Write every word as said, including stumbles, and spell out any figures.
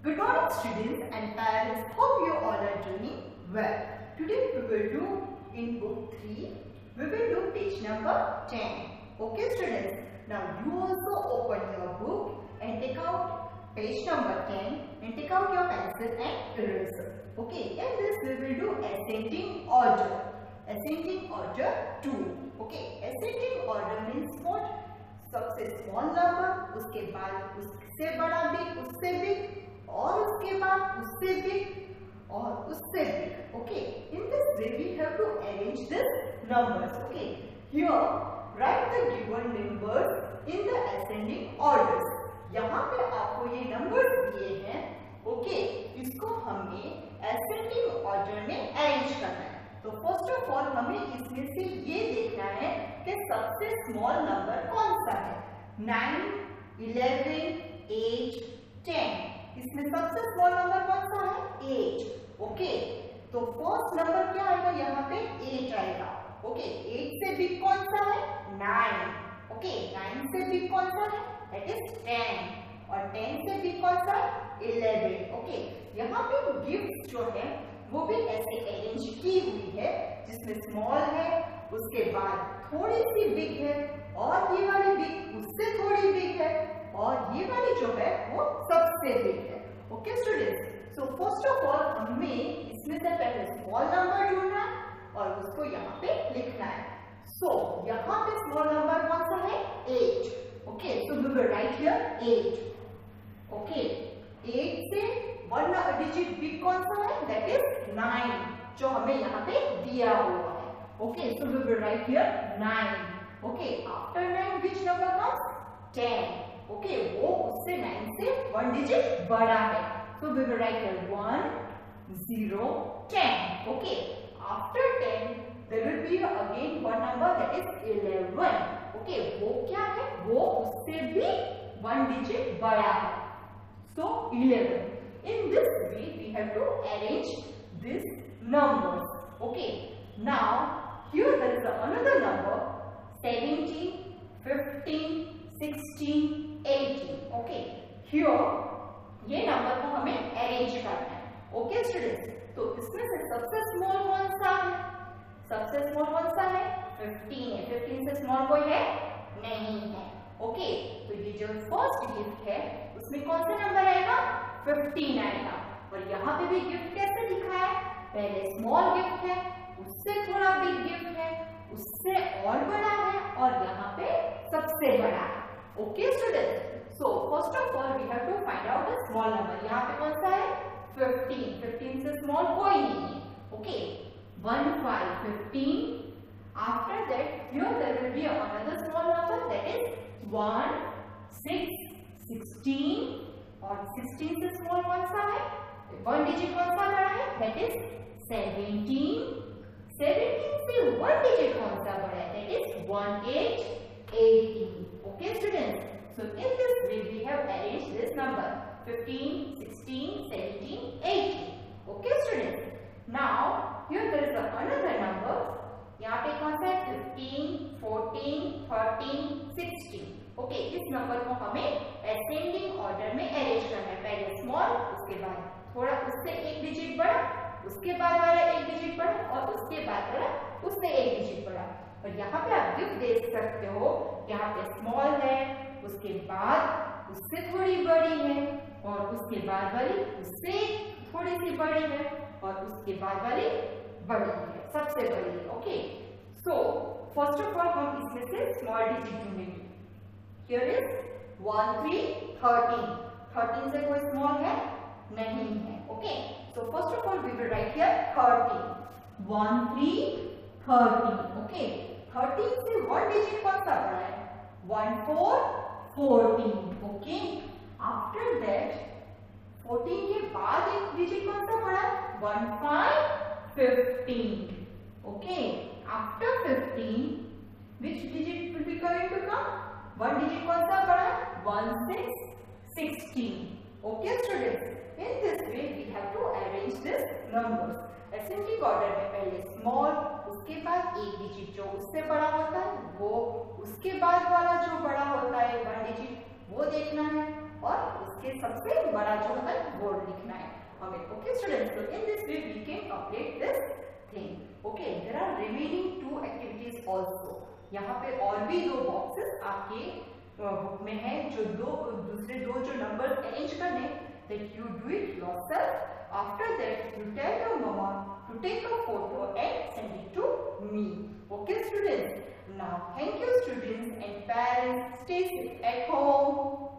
Good morning students and parents, hope you all are doing well. Today we will do in book three, we will do page number ten. Okay students, now you also open your book and take out page number ten and take out your pencil and eraser. Okay, in this we will do ascending order. Ascending order two. Okay, ascending order means what? सबसे small number, उसके बाद उससे बड़ा big, उससे big और उसके बाद उससे बिग और उससे big. Okay, in this way we have to arrange this numbers. Okay, here write the given numbers in the ascending orders. यहाँ पे आपको ये numbers दिए हैं. Okay, इसको हमें ascending order में arrange करना है. तो फर्स्ट ऑफ ऑल हमें इसमें से ये देखना है कि सबसे स्मॉल नंबर कौन सा है. Nine, eleven, eight, ten. इसमें सबसे स्मॉल नंबर कौन सा है? एट. ओके, तो फर्स्ट नंबर क्या आएगा? यहाँ पे एट आएगा. ओके, एट से बिग कौन सा है? नाइन. ओके, नाइन से बिग कौन सा है? That is ten. और टेन से बिग कौन सा है? इलेवन. ओके, यहाँ पे गिफ्ट जो है वो भी ऐसे अरेंज की हुई है जिसमें स्मॉल है, उसके बाद थोड़ी सी बिग है और ये वाली बिग उससे थोड़ी बिग है और ये वाली जो है वो सबसे बिग है. Okay students, so first of all हमें इसमें से पहले स्मॉल नंबर ढूंढना है और उसको यहाँ पे लिखना है. सो so, यहाँ पे स्मॉल नंबर कौन सा है? Eight. Okay, so we will write here eight. Okay, eight से वन डिजिट बिग कौन सा है? दैट इज नाइन, जो हमें यहाँ पे दिया हुआ है. Okay, so we will write here nine. Okay, after nine which number comes? Ten. Okay, वो उससे नाइन से वन डिजिट बड़ा है. So we will write here one, zero, ten. Okay, after ten there will be again one number that is eleven. Okay, वो क्या है? वो उससे भी वन डिजिट बड़ा है. So eleven. In this way, we have to arrange these numbers. Okay. Now, here there is another number: seventeen, fifteen, sixteen, eighteen. Okay. Here, ये number को हमें arrange करना है. Okay, students. तो इसमें से सबसे small कौन सा है? सबसे small कौन सा है? fifteen है. fifteen से small कोई है? नहीं है. Okay. तो ये जो first gift है, उसमें कौन सा नंबर आएगा? फिफ्टीन आएगा. और यहाँ पे भी गिफ्ट कैसे लिखा है? पहले स्मॉल गिफ्ट है, उससे थोड़ा बिग गिफ्ट है, उससे और बड़ा है और यहाँ पे सबसे बड़ा है. Okay students, so first of all we have to find out the small number. यहाँ पे कौन सा है? फिफ्टीन. फिफ्टीन से स्मॉल कोई नहीं है. Okay, one, five, fifteen. After that here there will be another small number that is one, six, sixteen. और सिक्सटीन से स्मॉल कौन सा है? वन डिजिट कौन सा बड़ा है? That is seventeen. सेवेंटीन से वन डिजिट कौन सा बड़ा है? That is one, eight, eighteen. Okay students, so in this way we have arranged this number fifteen, sixteen, seventeen, eighteen. Okay students, now here there is another number. यहाँ पे कौन सा है? Fifteen, fourteen, thirteen, sixteen. Okay, इस number को हमें ascending order में arrange करना है. पहले स्मॉल, उसके बाद थोड़ा उससे एक डिजिट बड़ा, उसके बाद वाला एक डिजिट बड़ा और उसके बाद वाला उससे एक डिजिट बड़ा. और यहाँ पे आप गिफ्ट देख सकते हो. यहाँ पे स्मॉल है, उसके बाद उससे थोड़ी बड़ी है और उसके बाद वाली उससे थोड़ी सी बड़ी है और उसके बाद वाली बड़ी है, सबसे बड़ी है. Okay, so first of all हम इसमें से स्मॉल डिजिट ढूंढेंगे. Here is one, three, thirteen. thirteen से कोई small है? नहीं है. Okay. So first of all we will write here thirteen. one, three, thirteen. Okay. thirteen से one digit कौन सा बड़ा है? one, four, fourteen. Okay. After that fourteen के बाद एक digit कौन सा बड़ा है? one, five, fifteen. Okay. After fifteen, which digit will be going to come? One digit कौन सा बड़ा है? One, six, sixteen. Okay students, in this way we have to arrange this numbers. Ascending order में पहले small, उसके बाद एक digit जो उससे बड़ा होता है वो, उसके बाद वाला जो बड़ा होता है वन डिजिट वो देखना है और उसके सबसे बड़ा जो है वर्ड लिखना है हमें. Okay students, so in this way we can complete this thing. Okay, there are remaining two activities also. यहाँ पे और भी दो बॉक्सेस आपके बुक में है जो दो दूसरे दो जो नंबर अरेंज करने. That you do it yourself. After that, you tell your mama to take a photo and send it to me. Okay, students. Now, thank you, students and parents. Stay safe at home.